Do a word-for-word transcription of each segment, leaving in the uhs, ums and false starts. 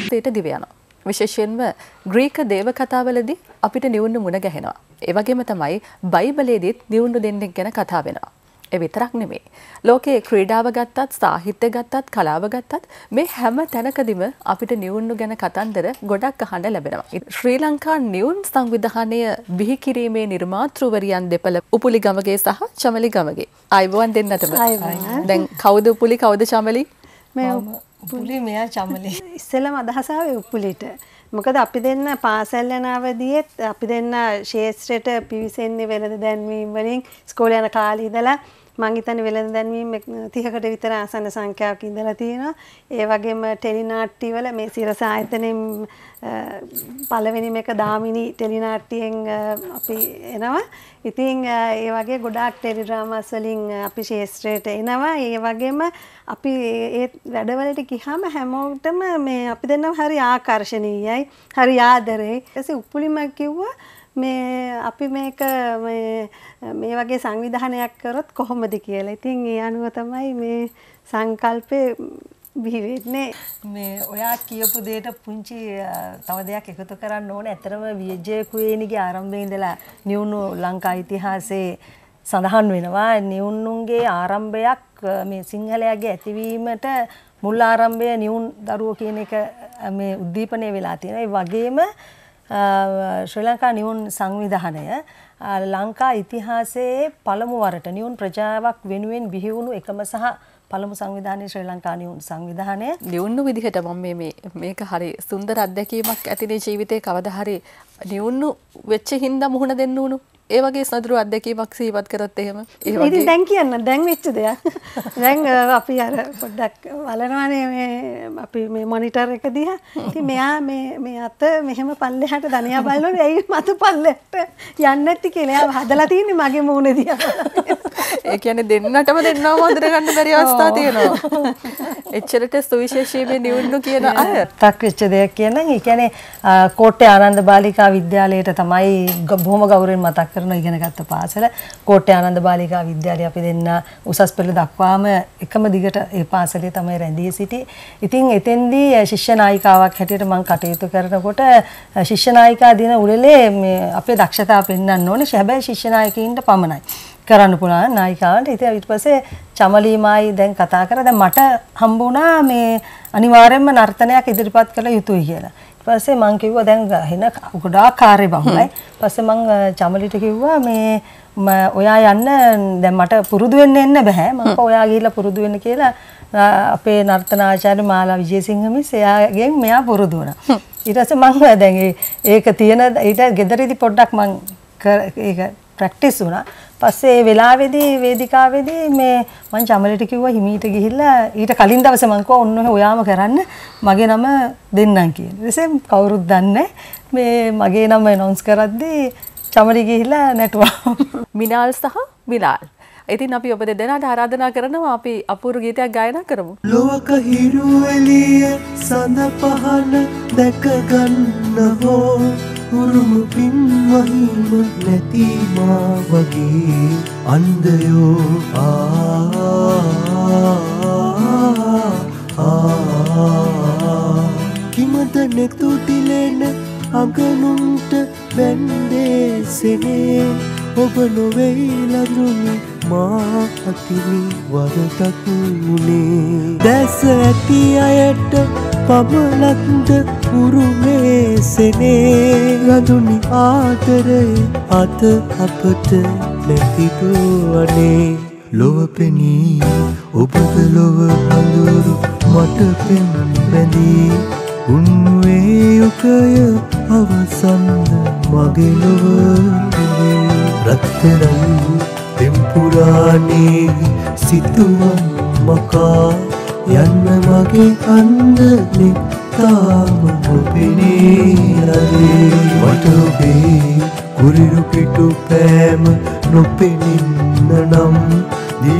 ඒට දිව යනවා. විශේෂයෙන්ම ග්‍රීක දේව කතාවලදී අපිට නිවුණු මුණ ගැහෙනවා. ඒ වගේම තමයි බයිබලයේදීත් නිවුණු දෙන්නෙක් ගැන කතා වෙනවා. ඒ විතරක් නෙමෙයි. ලෝකයේ ක්‍රීඩාව ගත්තත්, සාහිත්‍ය ගත්තත්, කලාව ගත්තත් මේ හැම තැනකදීම අපිට නිවුණු ගැන කතන්දර ගොඩක් අහන්න ලැබෙනවා. ශ්‍රී ලංකා නිවුන් සංවිධානය බිහි කිරීමේ නිර්මාතෘවරියන් දෙපළ උපුලි ගමගේ සහ චමලි ගමගේ. ආයුබෝවන් දෙන්නටම. දැන් කවුද උපුලි කවුද චමලි? මේ උපුලි මෙයා චමලි. ඉස්සෙල්ලාම අදහස ආවේ උපුලිට. මොකද අපි දෙන්න පාසල් යන අවදියේත් අපි දෙන්න ශේෂ්ත්‍රයට පිවිසෙන්නේ වෙළඳ දැන්වීම් වලින් ඉස්කෝලේ යන කාලේ ඉඳලා මං හිතන්නේ වෙළඳ දැන්වීම් තිහකට විතර ආසන්න සංඛ්‍යාවක් ඉඳලා තියෙනවා. ඒ වගේම ටෙලිනාට්‍ය වල මේ සිරස ආයතනයෙන් පළවෙනි මේක දාමිනි ටෙලිනාට්‍යයෙන් අපි එනවා. ඉතින් ඒ වගේ ගොඩාක් ටෙලි ඩ්‍රාමාස් වලින් අපි ශේෂ්ත්‍රයට එනවා. ඒ වගේම අපි ඒ වැඩවලට ගියාම හැමෝටම මේ අපි දෙන්නම හරි ආකර්ශනීයයි, හරි ආදරෙයි. ඊටසේ උපුලිම කිව්වා මේ අපි මේක මේ මේ වගේ සංවිධානයක් කරොත් කොහොමද කියලා. ඉතින් ඒ අනුව තමයි මේ සංකල්පේ බිහි වෙන්නේ. මේ ඔයා කියපු දෙයට පුංචි තව දෙයක් එකතු කරන්න ඕනේ. ඇත්තටම විජේ කුවේණිගේ ආරම්භයේ ඉඳලා නිවුණු ලංකා ඉතිහාසයේ සඳහන් වෙනවා. නිවුණුන්ගේ ආරම්භයක් මේ සිංහලයාගේ ඇතිවීමට මුල් ආරම්භය නිවුන් දරුවෝ කියන එක මේ උද්දීපනය වෙලා තියෙනවා. ඒ වගේම ශ්‍රී ලංකා නිවුන් සංවිධානය ලංකා ඉතිහාසයේ පළමු වරට නිවුන් ප්‍රජාවක් වෙනුවෙන් බිහි වුණු එකම සහ පළමු සංවිධානය ශ්‍රී ලංකා නිවුන් සංවිධානය. නිවුණු විදිහට මම මේ මේ මේක හරි සුන්දර අත්දැකීමක් ඇතිනේ ජීවිතේ කවදා හරි නිවුණු වෙච්ච හින්දා මුහුණ දෙන්න උණු. ඒ වගේ සතුරු අත්දැකීමක් සිහිපත් කරත් එහෙම. ඉතින් දැන් කියන්න දැන් වෙච්ච දෙයක්. දැන් අපි අර පොඩ්ඩක් බලනවානේ මේ අපි මේ මොනිටර් එක දිහා. ඉතින් මෙයා මේ මේ අත මෙහෙම පල්ලෙහාට දනියා බලනොත් ඇයි මත පල්ලෙහාට යන්නේ නැති කියලා. එයා හදලා තින්නේ මගේ මූණ දිහා. ඒ කියන්නේ දෙන්නටම දෙන්නවම හදර ගන්න බැරි අවස්ථා තියෙනවා. එච්චරට සුවිශේෂී මේ නිවුණු කියන අය. 탁 වෙච්ච දෙයක් කියනනම් ඒ කියන්නේ කෝට්ටේ ආනන්ද බාලිකා විද්‍යාලයට තමයි බොහොම ගෞරවයෙන් මතක් කරන ඉගෙන ගත්ත පාසල. කෝට්ටේ ආනන්ද බාලිකා විද්‍යාලය අපි දෙන්න උසස් පෙළ දක්වාම එකම දිගට ඒ පාසලේ තමයි රැඳී සිටියේ. ඉතින් එතෙන්දී ශිෂ්‍ය නායිකාවක් හැටියට මම කටයුතු කරනකොට ශිෂ්‍ය නායිකා දින උළෙලේ මේ අපේ දක්ෂතාව පෙන්වන්න ඕනේ. හැබැයි ශිෂ්‍ය නායකයින්ට පමණයි කරන්න පුළුවන් නායිකාවන්ට. ඉතින් ඊට පස්සේ චමලීමයි දැන් කතා කරා. දැන් මට හම්බ වුණා මේ අනිවාර්යයෙන්ම නර්තනයක් ඉදිරිපත් කළ යුතුයි කියලා. ඊට පස්සේ මං කිව්වා දැන් හෙන ගොඩාක් කාර්යබහුලයි. ඊට පස්සේ මං චමලිට කිව්වා මේ ඔයා යන්න දැන් මට පුරුදු වෙන්න එන්න බෑ. මං කෝ ඔයා ගිහිල්ලා පුරුදු වෙන්න කියලා අපේ නර්තනාචාර්ය මාලා විජේසිංහ මිස් එයාගෙන් මෙයා පුරුදු වුණා. ඊට පස්සේ මං දැන් ඒක තියෙන ඊට ගෙදරදී පොඩ්ඩක් මං ඒක ප්‍රැක්ටිස් වුණා. පස්සේ ඒ වෙලාවේදී වේදිකාවේදී මේ මං චමලිට කිව්වා හිමීට ගිහිල්ලා ඊට කලින් දවසේ මං කිව්වා ඔන්න ඔයාම කරන්න මගේ නම දෙන්නම් කියලා. ඊටසේ කවුරුත් දන්නේ මේ මගේ නම ඇනවුන්ස් කරද්දී චමලි ගිහිල්ලා නැටුවා. මිනාල් සහ විලාල්. ඉතින් අපි ඔබ දෙදෙනාට ආරාධනා කරනවා අපි අපූර්ව ගීතයක් ගායනා කරමු. ලෝක හිරු එළිය සඳ පහන දැක ගන්න හෝ උරුම පින්වහිම නැති මා වගේ අන්ධයෝ ආ කිමද නෙතු දිලෙන අගනුන්ට වැන්දේසෙනේ ඔබ නොවෙයි ලඳුනි මා අතිනි වරදක් මුනේ දැස ඇති අයට පමණක්ද උරුමේසෙනේ ලඳුනි ආදරේ අත අපට නැතිදුවනේ ලොව පෙනී ඔබද ලොව අඳුරු මට පෙම් බැඳී උන්වේ යුකය අවසන්ද මගේ ලොව රත්තරන් පෙම්පුරානේ සිතුවම් මකා යන්න මගේ අන්දනේ තාම නොපෙනී අදේ මට ඔබේ කුරිරු පිටු පෑම නොපෙනින්න නම්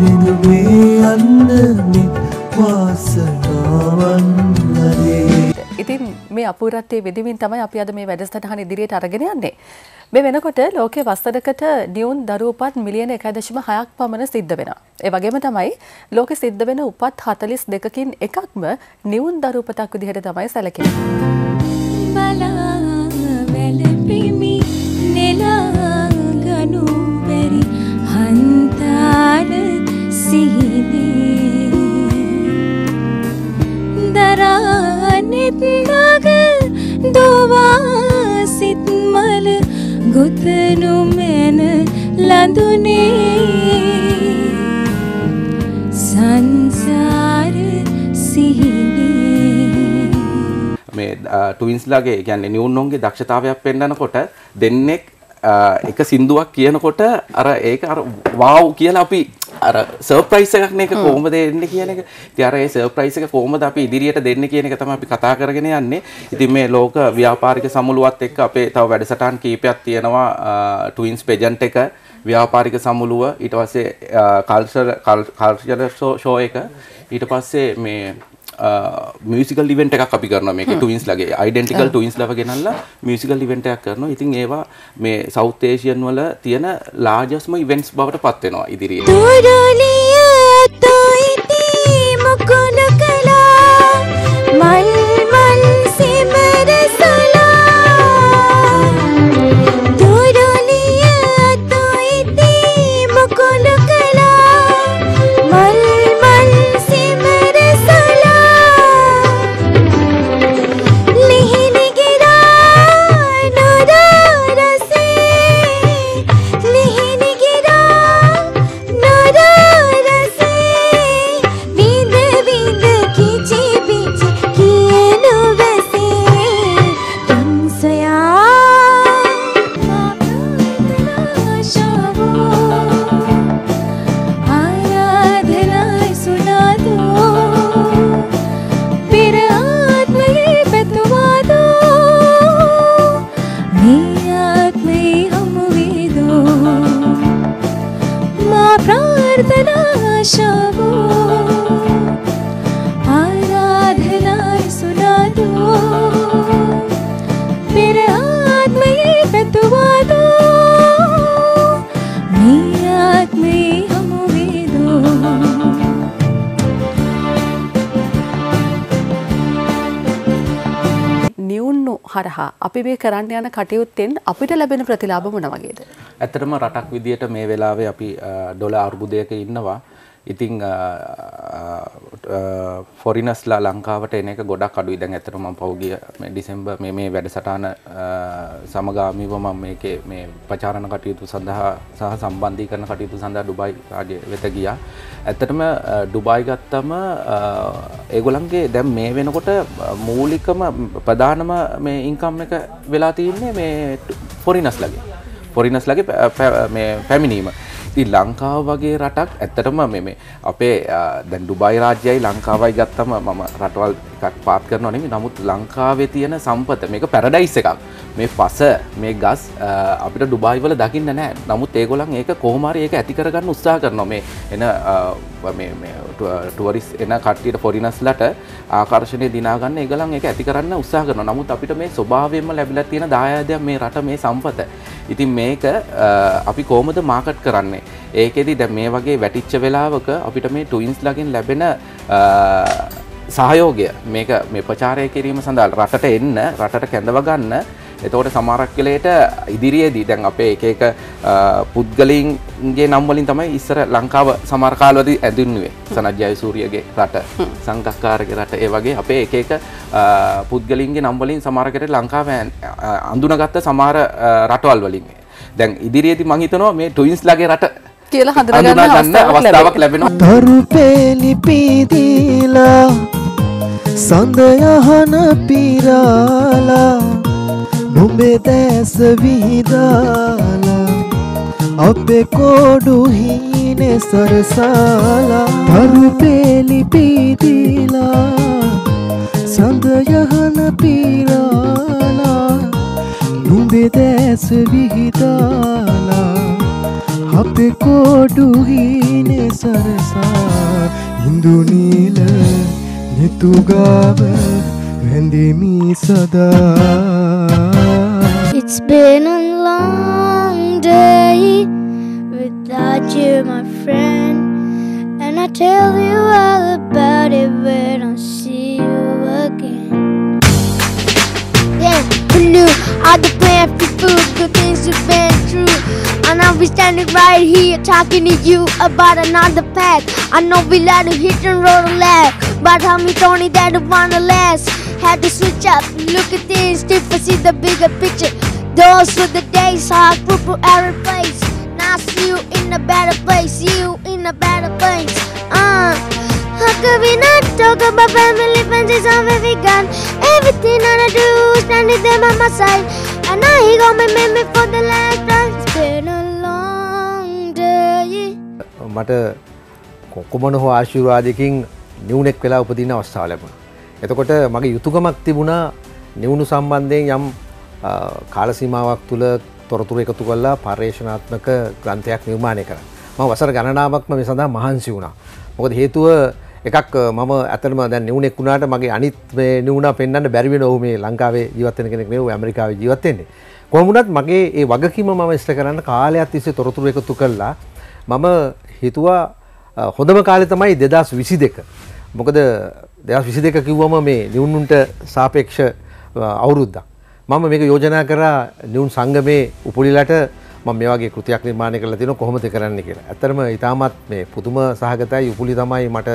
දිලිඳුනේ අන්දනේ වාසනාවන් අදේ ඉතින් මේ අපූර්වත්වයේ විදිමින් තමයි අපි අද මේ වැඩසටහන ඉදිරියට අරගෙන යන්නේ. මේ වෙනකොට ලෝකයේ වසරකට නියුන් දරු උපත් මිලියන එකයි දශම හයක් පමණ සිද්ධ වෙනවා. ඒ වගේම තමයි ලෝකෙ සිද්ධ වෙන උපත් හතළිස් දෙකකින් එකක්ම නියුන් දරු උපතක් විදිහට තමයි සැලකෙන්නේ. බලා වැළපෙමි නෙලා ගනු බැරි හන්තාර සිහිනේ දරානෙත් නග දෝවා සිත් මල ගොතනු මෙන ලඳුනේ සංසාර සිහිනේ මේ ට්වින්ස්ලාගේ කියන්නේ නියුන්නෝන්ගේ දක්ෂතාවයක් පෙන්නනකොට දෙන්නෙක් එක සින්දුවක් කියනකොට අර ඒක අර වව් කියලා අපි අර සර්ප්‍රයිස් එකක් නේ ඒක කොහොමද එන්නේ කියන එක. ඉතින් අර ඒ සර්ප්‍රයිස් එක කොහොමද අපි ඉදිරියට දෙන්නේ කියන එක තමයි අපි කතා කරගෙන යන්නේ. ඉතින් මේ ලෝක ව්‍යාපාරික සමුළුවත් එක්ක අපේ තව වැඩසටහන් කීපයක් තියෙනවා. ට්වින්ස් පෙජන්ට් එක, ව්‍යාපාරික සමුළුව, ඊට පස්සේ කල්චර් කල්චර් ෂෝ එක, ඊට පස්සේ මේ මියුසිකල් ඉවෙන්ට් එකක් අපි කරනවා මේක ට්වින්ස්ලාගේ අයිඩෙන්ටිකල් ට්වින්ස්ලාව ගෙනල්ලා මියුසිකල් ඉවෙන්ට් එකක් කරනවා. ඉතින් ඒවා මේ සවුත් ඒෂියන් වල තියෙන ලාර්ජස්ට්ම ඉවෙන්ට්ස් බවට පත් වෙනවා ඉදිරියට. තුරුලිය තොයිති මුකුණ කලා මල් මල් සිමර සලා තුරුලිය තොයිති මුකුණ කලා මල් මල් සිමර හරහා අපි මේ කරන්න යන කටයුත්තෙන් අපිට ලැබෙන ප්‍රතිලාභ මොන වගේද? ඇත්තටම රටක් විදියට මේ වෙලාවේ අපි ඩොලර් අර්බුදයක ඉන්නවා. ඉතින් ෆොරිනර්ස්ලා ලංකාවට එන එක ගොඩක් අඩුයි. දැන් ඇත්තටම මම පහුගිය මේ දෙසැම්බර් මේ මේ වැඩසටහන සමගාමීව මම මේකේ මේ ප්‍රචාරණ කටයුතු සඳහා සහ සම්බන්ධීකරණ කටයුතු සඳහා ඩුබායි රාජ්‍ය වෙත ගියා. ඇත්තටම ඩුබායි ගත්තම ඒගොල්ලන්ගේ දැන් මේ වෙනකොට මූලිකම ප්‍රධානම මේ ඉන්කම් එක වෙලා තියෙන්නේ මේ ෆොරිනර්ස්ලාගේ. ෆොරිනර්ස්ලාගේ මේ පැමිණීම. ඉතින් ලංකාව වගේ රටක් ඇත්තටම මේ මේ අපේ දැන් ඩුබායි රාජ්‍යයයි ලංකාවයි ගත්තම මම රටවල් එකක් පාත් කරනවා නෙමෙයි. නමුත් ලංකාවේ තියෙන සම්පත මේක පැරඩයිස් එකක්. මේ පස මේ ගස් අපිට ඩුබායි වල දකින්න නැහැ. නමුත් ඒගොල්ලන් ඒක කොහොම හරි ඒක ඇති කරගන්න උත්සාහ කරනවා. මේ එන මේ මේ ටුවරිස්ට් එන කට්ටියට ෆොරිනර්ස්ලාට ආකර්ෂණය දිනා ගන්න ඒගොල්ලන් ඒක ඇති කරන්න උත්සාහ කරනවා. නමුත් අපිට මේ ස්වභාවයෙන්ම ලැබිලා තියෙන දායාදයක් මේ රට මේ සම්පත. ඉතින් මේක අපි කොහොමද මාකට් කරන්නේ? ඒකෙදි දැන් මේ වගේ වැටිච්ච වෙලාවක අපිට මේ ට්වින්ස්ලාගෙන් ලැබෙන සහයෝගය මේක මේ ප්‍රචාරය කිරීම සඳහා රටට එන්න රටට කැඳව ගන්න. එතකොට සමහරක් වෙලේට ඉදිරියේදී දැන් අපේ එක එක පුද්ගලයින්ගේ නම් වලින් තමයි ඉස්සර ලංකාව සමහර කාලවලදී ඇඳුන්නේ. සනත් ජයසූරියගේ රට, සංගක්කාරගේ රට, ඒ වගේ අපේ එක එක පුද්ගලයින්ගේ නම් වලින් සමහරකට ලංකාවේ අඳුනගත්ත සමහර රටවල් වලින්. දැන් ඉදිරියේදී මම හිතනවා මේ ට්වින්ස්ලාගේ රට කියලා හඳුනගන්න අවස්ථාවක් ලැබෙනවා. තරුපේලි පීදීලා සඳයහන පිරාලා නුඹේ දැස විහිදාලා අපේ කෝඩු හීනේ සරසාලා තරුපේලි පීදීලා සඳයහන පිරාලා නුඹේ දැස විහිදාලා අපේ කෝඩු හීනේ සරසා ඉන්දු නීල නිතුගාව වැඳෙමි සදා. It's been a long day without you, my friend, and I tell you all about it when I see you again. Yeah, who knew all the plan for food, the things you've been through. And I'll be standing right here talking to you about another path. I know we like to hit and roll a laugh, but how me Tony that it wanna last. Had to switch up, look at things different, see the bigger picture. Those were the days, hard, purple, arid place. Now I see you in a better place, you in a better place. Uh, how could we not talk about family, friends, it's all that we got. Everything that I do, standing there by my side. And now he got me, made me for the last time. It's been a long day. මට කොමන හෝ ආශිර්වාදයකින් නිවුණෙක් වෙලා උපදින අවස්ථාව ලැබුණා. එතකොට මගේ යුතුයකමක් තිබුණා නිවුණු සම්බන්ධයෙන් යම් කාල සීමාවක් තුල තොරතුරු එකතු කරලා පරිශනාත්මක ග්‍රන්ථයක් නිර්මාණය කරා. මම වසර ගණනාවක්ම මේ සඳහා මහන්සි වුණා. මොකද හේතුව එකක් මම ඇත්තටම දැන් නිවුණෙක් වුණාට මගේ අනිත් මේ නිවුණා පෙන්වන්න බැරි වෙන ඔහු මේ ලංකාවේ ජීවත් වෙන කෙනෙක් නෙවෙයි ඇමරිකාවේ ජීවත් වෙන්නේ. කොහොම වුණත් මගේ ඒ වගකීම මම ඉෂ්ට කරන්න කාලයක් තිස්සේ තොරතුරු එකතු කළා. මම හිතුවා හොඳම කාලේ තමයි දෙදාස් විසි දෙක. මොකද දෙදාස් විසි දෙක කිව්වම මේ නිවුණුන්ට සාපේක්ෂ අවුරුද්දක්. මම මේක යෝජනා කරා නිවුන් සංගමේ උපුලිලට මම මේ වගේ කෘතියක් නිර්මාණය කරලා තියෙනවා කොහොමද කරන්න කියලා. ඇත්තටම ඊටමත් මේ පුදුම සහගතයි උපුලි තමයි මට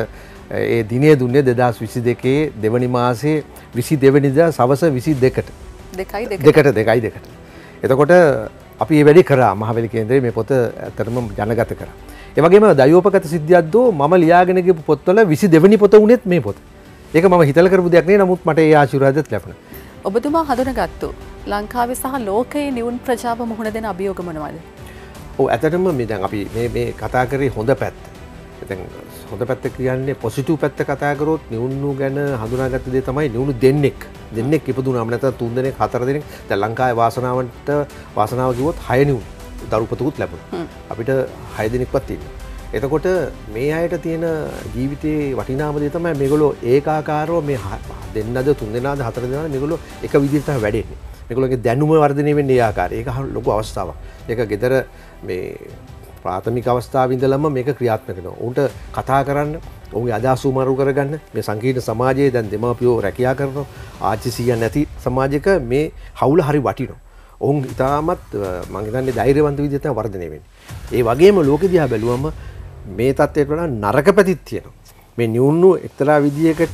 ඒ දිනේ දුන්නේ දෙදාස් විසි දෙකේ දෙවනි මාසේ විසි දෙවනිදා සවස විසි දෙකට. දෙකයි දෙකට. දෙකට දෙකයි දෙකට. එතකොට අපි මේ වැඩේ කරා මහවැලි කේන්දරේ මේ පොත ඇත්තටම ජනගත කරා. ඒ වගේම දයෝපගත සිද්ධියක් දෝ මම ලියාගෙන ගිහපු පොත්වල විසි දෙවනි පොත උනේත් මේ පොත. ඒක මම හිතලා කරපු දෙයක් නෙවෙයි නමුත් මට ඒ ආශිර්වාදයක් ලැබුණා. ඔබතුමා හඳුනගත්තු ලංකාවේ සහ ලෝකයේ නිවුන් ප්‍රජාව මුහුණ දෙන අභියෝග මොනවද? ඔව් ඇත්තටම මේ දැන් අපි මේ මේ කතා කරේ හොඳ පැත්ත. දැන් හොඳ පැත්ත කියන්නේ පොසිටිව් පැත්ත කතා කරොත් නිවුණු ගැන හඳුනාගත්ත දේ තමයි නිවුණු දෙන්නෙක්. දෙන්නෙක් ඉපදුනාම නැත්නම් තුන් දෙනෙක් හතර දෙනෙක් දැන් ලංකාවේ වාසනාවන්ට වාසනාව කිව්වොත් හය නිවුණු දරුපතකුත් ලැබුණා. අපිට හය දෙනෙක්වත් තියෙනවා. එතකොට මේ අයට තියෙන ජීවිතයේ වටිනාම දේ තමයි මේගොල්ලෝ ඒකාකාරව මේ දෙන්නද තුන් දෙනාද හතර දෙනාද මේගොල්ලෝ එක විදිහට තමයි වැඩෙන්නේ. මේගොල්ලෝගේ දැනුම වර්ධනය වෙන්නේ ඒ ආකාරය. ඒක ලොකු අවස්ථාවක්. ඒක ගෙදර මේ ප්‍රාථමික අවස්ථාවේ ඉඳලම මේක ක්‍රියාත්මක වෙනවා. උන්ට කතා කරන්න, ඔවුන්ගේ අදහස් උමරු කරගන්න මේ සංකීර්ණ සමාජයේ දැන් දෙමාපියෝ රැකියා කරනවා. ආච්චි සීයා නැති සමාජයක මේ හවුල හරි වටිනවා. ඔවුන් ඉතාමත් මම හිතන්නේ ධෛර්යවන්ත විදිහට තමයි වර්ධනය වෙන්නේ. ඒ වගේම ලෝකෙ දිහා බැලුවම මේ තත්ත්වයට වඩා නරක පැතිත් තියෙනවා. මේ නිවුණු එක්තරා විදියකට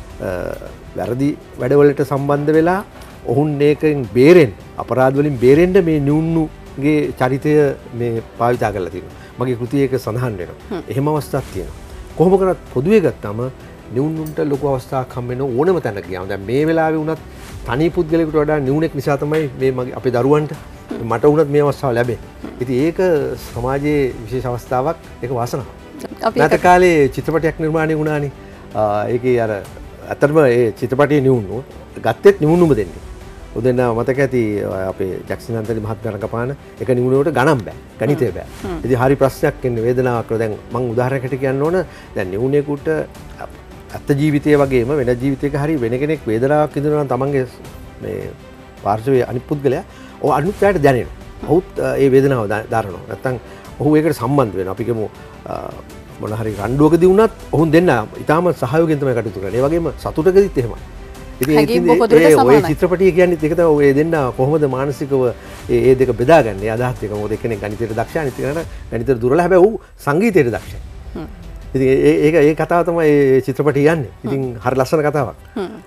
වැරදි වැඩවලට සම්බන්ධ වෙලා ඔවුන් ඒකෙන් බේරෙන්න අපරාධ වලින් බේරෙන්න මේ නිවුණුගේ චරිතය මේ භාවිතා කරලා තියෙනවා. මගේ කෘතියේ ඒක සඳහන් වෙනවා. එහෙම අවස්ථාවක් තියෙනවා. කොහොම කරත් පොදුවේ ගත්තාම නිවුණුන්ට ලොකු අවස්ථාවක් හම්බ වෙන ඕනම තැනක ගියාම දැන් මේ වෙලාවේ වුණත් තනි පුද්ගලයෙකුට වඩා නිවුණෙක් නිසා තමයි මේ මගේ අපේ දරුවන්ට මට වුණත් මේ අවස්ථාව ලැබෙන්නේ. ඉතින් ඒක සමාජයේ විශේෂ අවස්ථාවක්. ඒක වාසනාවක්. නැත කාලේ චිත්‍රපටයක් නිර්මාණය වුණානේ. ඒකේ අර අතරම ඒ චිත්‍රපටයේ නිවුණු ගත්තෙත් නිවුණුම දෙන්නේ. උදෙන්න මතක ඇති අපේ ජැක්සන් අන්තනි මහත්මයා රඟපාන එක නිවුණුවට ගණන් බෑ. ගණිතය බෑ. ඉතින් හරි ප්‍රශ්නයක් එන්නේ වේදනාවක්. දැන් මම උදාහරණයකට කියන්න ඕන දැන් නිවුණෙකුට අත්ත ජීවිතයේ වගේම වෙන ජීවිතයක හරි වෙන කෙනෙක් වේදනාවක් විඳිනවා නම් තමන්ගේ මේ පාර්ශවයේ අනිත් පුද්ගලයා ඔය අනිත් පැයට දැනෙනවා. ඔහුත් ඒ වේදනාව දරනවා. නැත්තම් ඔහු ඒකට සම්බන්ධ වෙනවා. අපි කියමු මොන හරි රණ්ඩුවකදී වුණත් ඔහුන් දෙන්න ඉතාම සහයෝගයෙන් තමයි කටයුතු කරන්නේ. ඒ වගේම සතුටකදීත් එහෙමයි. ඉතින් ඔය චිත්‍රපටිය කියන්නේ ඒක තමයි ඔය දෙන්න කොහොමද මානසිකව ඒ දෙක බෙදාගන්නේ. අදහස් දෙක මොකද එක්කෙනෙක් ගණිතයට දක්ෂයි අනිත් කෙනා ගණිතයට දුර්වල. හැබැයි ඌ සංගීතයට දක්ෂයි. ඉතින් ඒක ඒ කතාව තමයි ඒ චිත්‍රපටිය යන්නේ. ඉතින් හරි ලස්සන කතාවක්.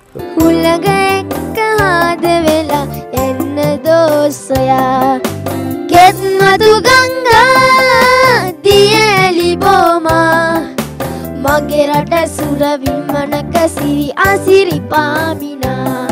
උලග එක්ක ආද වෙලා එන්න දෝසයා කෙත්මතු ගංගා දියලි බොමා මගේ රට සුර විමනක සිරි අසිරි පාමිනා